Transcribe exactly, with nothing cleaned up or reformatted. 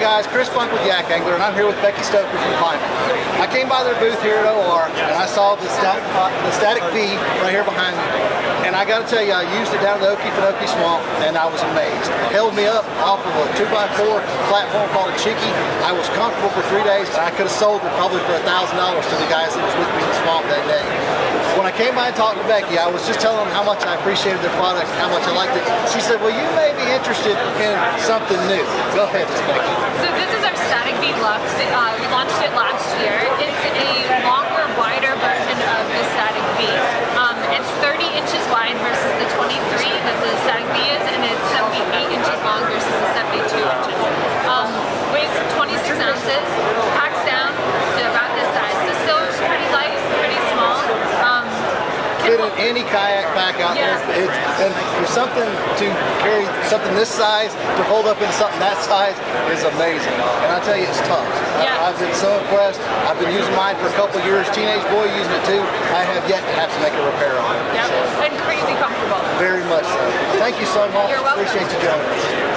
guys, Chris Funk with YakAngler, and I'm here with Becky Stoker from Klymit. I came by their booth here at O R, and I saw the static, the static V right here behind me. And I got to tell you, I used it down at the Okefenokee Swamp, and I was amazed. It held me up off of a two by four platform called a Chicky. I was comfortable for three days, and I could have sold it probably for a thousand dollars to the guys that was with me in the swamp that day. When I came by and talked to Becky, I was just telling them how much I appreciated their product, how much I liked it. She said, well, you may be interested in something new. Go ahead, Miz Becky. So this is our Static V Luxe. Uh, we launched it last year. It's a longer, wider version of the Static V. Um, it's thirty inches wide versus the twenty-three that the Static V is, and it's seventy-eight inches long versus the seventy-two inches. Um, weighs twenty-six ounces, packs down to about this size. So still pretty light, pretty small. Um, Fit in any kayak pack out yeah. there. It's, and for something to carry something this size, to hold up into something that size is amazing. And I tell you, it's tough. Yeah. I, I've been so impressed. I've been using mine for a couple of years. Teenage boy using it too. I have yet to have to make a repair on it. Yeah, So, and crazy comfortable. very much so. Thank you so much. You're welcome. Appreciate you joining us.